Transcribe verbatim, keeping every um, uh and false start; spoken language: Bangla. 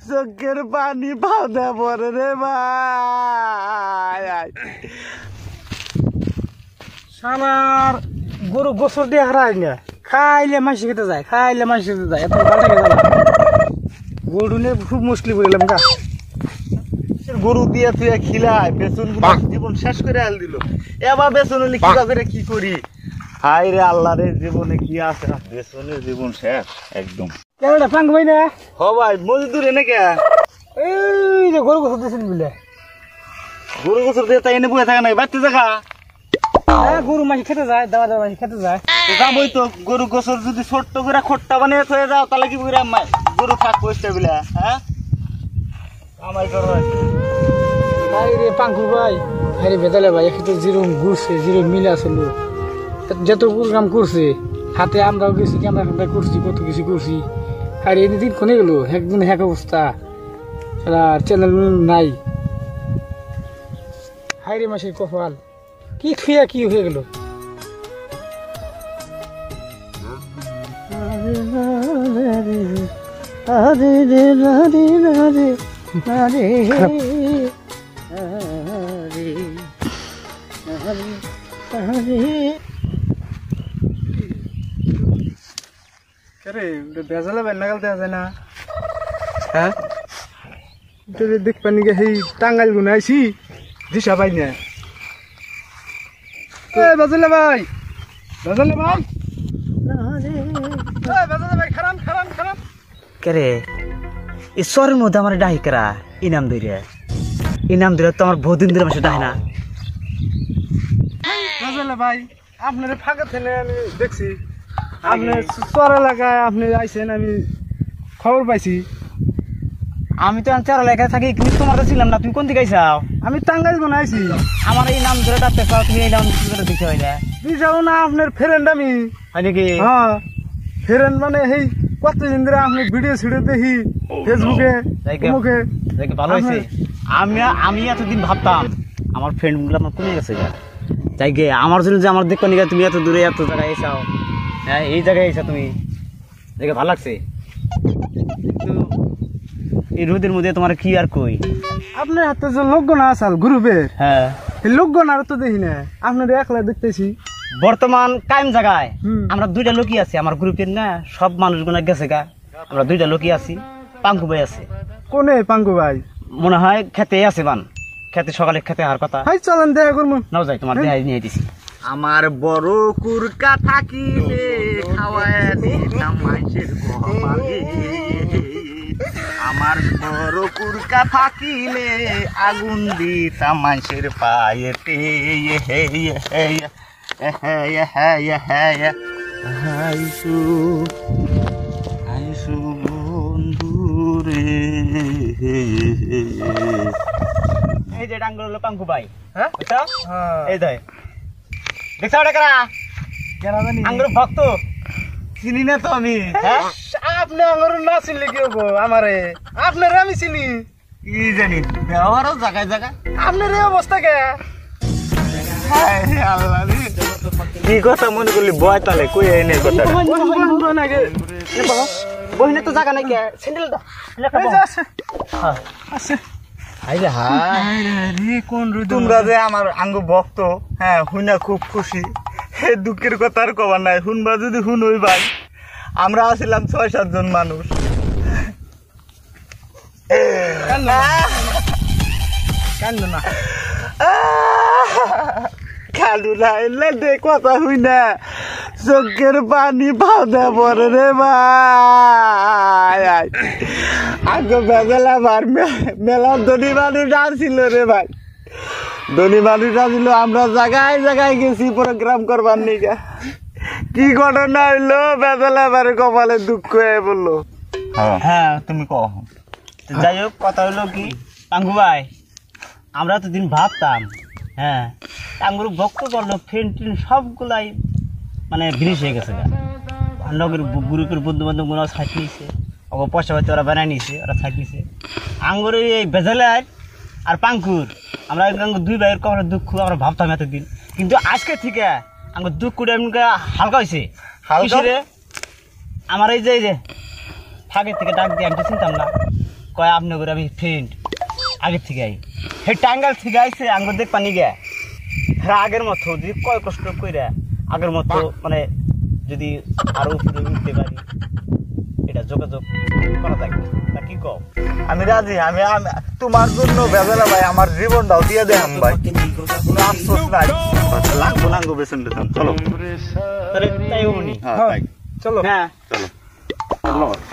চোখের পানি বাঁধা পড়ে রে ভাই। শালার গরু গোসল দিয়ে হারাই না, খাইলে মাসি খেতে যায়, খাইলে মাসি খেতে যায়, এত পাল্টা খেতে যায়। গরু নিয়ে খুব মুশকিল করে গেলাম গা। গরু দিয়ে তুই খিলাই বেসন জীবন শেষ করে আল দিল। এবার বেসন হলে কি করে কি করি? হাই রে আল্লাহ রে, জীবনে কি আছে না, বেসনের জীবন শেষ একদম। কেন পাঙ্গ ভাই না হ ভাই মজদুর এনে কে এই যে গরু গোসল দিয়েছেন বলে গরু গোসল দিয়ে তাই এনে বয়ে থাকে নাই বাড়তে দেখা। হ্যাঁ গরু মাসি খেতে যায়, দেওয়া দেওয়া মাসি খেতে যায়। যাবই তো, গরু গোসল যদি ছোট্ট করে খোট্টা বানিয়ে থয়ে যাও তাহলে কি করে গরু থাকবো বলে? হ্যাঁ আমায় করো ভাই রে পাঙ্কু ভাই, ভাই রে বেতালে ভাই, একটু জিরো ঘুরছে, জিরো মিলে আসলো, যত প্রোগ্রাম করছে হাতে আমরাও গেছি, ক্যামেরা করছি, কত কিছু করছি। আর এদিন কোনে গেল একদিন এক অবস্থা, আর চ্যানেল নাই। হাই রে মাসির কপাল, কি থুয়া কি হয়ে গেল। বেজালে বেনাগাল দেওয়া যায় না। হ্যাঁ দেখ পানি গে সেই টাঙ্গাইল গুনাইছি দিশা পাই না। বেজালে ভাই, বেজালে ভাই, বেজালে ভাই, খারান খারান খারান কেরে ঈশ্বরের মধ্যে আমার ডাহি কেরা ইনাম ধরে ইনাম ধরে তো আমার বহুদিন ধরে মাসে ডাহে না। বেজালে ভাই, আপনার ফাঁকা থেকে আমি দেখছি, আপনি চর এলাকায় আপনি আইসেন, আমি খবর পাইছি। আমি তো চার এলাকায় থাকি, কিন্তু তোমার তো ছিলাম না, তুমি কোন দিকে আইসাও? আমি টাঙ্গাইল গুনে আইছি। আমার এই নাম ধরে ডাকতে পাও, তুমি এই নাম ধরে দিতে হয় না। দিশাও না আপনার ফ্রেন্ড আমি। হয় নাকি? হ্যাঁ ফ্রেন্ড, মানে এই কতদিন ধরে আপনি ভিডিও ছিডিও দেখি ফেসবুকে মুখে। ভালো হয়েছে। আমি আমি এতদিন ভাবতাম আমার ফ্রেন্ড গুলো আমার কমে গেছে, তাই গে আমার জন্য যে আমার দেখো নিকা তুমি এত দূরে এত জায়গায় এসাও। হ্যাঁ এই জায়গায় এসা তুমি দেখে ভালো লাগছে। এই রোদের মধ্যে তোমার কি আর কই, আপনার হাতে যে লোকগণ আসাল গ্রুপের, হ্যাঁ এই লোকগণ আর তো দেখি না, আপনার একলা দেখতেছি। বর্তমান কায়েম জায়গায় আমরা দুইটা লোকই আছি, আমার গ্রুপের না সব মানুষগুলো গেছে গা, আমরা দুইটা লোকই আছি। পাঙ্কু ভাই আছে। কোনে পাঙ্কু ভাই? মনে হয় খেতে আছে, বান খেতে সকালে খেতে আর কথা। হাই চলেন দেখা করবো। নাও যাই, তোমার দেহাই নিয়ে দিছি। আমার বড় কুরকা থাকিলে খাওয়ায় দিতাম মাইসের গহমালে, আমার বড় কুরকা থাকিলে আগুন দিতাম মাইসের পায়েতে। আইসু আইসু বন্ধুরে। এই যে ডাঙ্গর হলো পাঙ্কু ভাই। হ্যাঁ এই দেখ দেখছো ওটা কারা? কেনা জানি আঙ্গুর ভক্ত, চিনি না তো আমি। হ্যাঁ আপনি আমার না চিনলে কি হবো? আমারে আপনার আমি চিনি, কি জানি ব্যবহারও জায়গায় জায়গায়। আপনার এই অবস্থা কে? কি কথা মনে করলি বয় তালে কই এনে কথা বহিনে তো জায়গা নাই কে, স্যান্ডেল দাও। তোমরা যে আমার আঙ্গ ভক্ত, হ্যাঁ হুইনা খুব খুশি। হে দুঃখের কথা আর কবার নাই, শুনবা যদি শুন ওই ভাই, আমরা আছিলাম ছয় সাতজন মানুষ। কান্দো না, কালু না এলে দে কথা হই না, চোখের পানি বাঁধা পড়ে রে ভাই। আগে বেলা ভার মেলা ধনী মানুষ আসছিল রে ভাই, ধনী মানুষ আসছিল। আমরা জায়গায় জায়গায় গেছি প্রোগ্রাম করবার নিকা। কি ঘটনা হইলো, বেলা বারে কপালে দুঃখ হয়ে বললো। হ্যাঁ তুমি কহ। যাই হোক কথা হইলো কি পাঙ্কু ভাই, আমরা তো দিন ভাবতাম, হ্যাঁ আঙ্গুর ভক্ত করলো ফ্রেন্ড ট্রেন্ড সবগুলাই মানে বিনিশ হয়ে গেছে। লগের গ্রুপের বন্ধু বান্ধব গুলো ছাড় নিয়েছে, ওকে পয়সা পাতি ওরা বানায় নিয়েছে, ওরা ছাড় নিয়েছে। আঙ্গুর এই বেজালার আর পাঙ্কুর, আমরা আঙ্গুর দুই ভাইয়ের কখনো দুঃখ আমরা ভাবতাম এতদিন, কিন্তু আজকে থেকে আঙ্গুর দুঃখটা এমনি হালকা হয়েছে। হালকা আমার এই যে এই যে ফাঁকের থেকে ডাক দিয়ে আমি তো চিনতাম না, কয় আপনি করে আমি ফ্রেন্ড আগের থেকে আই হে টাঙ্গাল থেকে আইছে আঙ্গুর দেখ পানি গে হ্যাঁ আগের মতো যদি কয় কষ্ট কইরা আগের মতো মানে যদি আরো উপরে উঠতে পারি এটা যোগাযোগ করা থাকবে তা কি কও আমি রাজি আমি আমি- তোমার জন্য বেজালা ভাই আমার জীবনটাও দিয়ে দেখাম ভাই কোনো আফসোস নাই লাগবো নাঙ্গো বেসন বেসন চলো তাহলে তাই উনি হ্যাঁ তাই। চলো হ্যাঁ চলো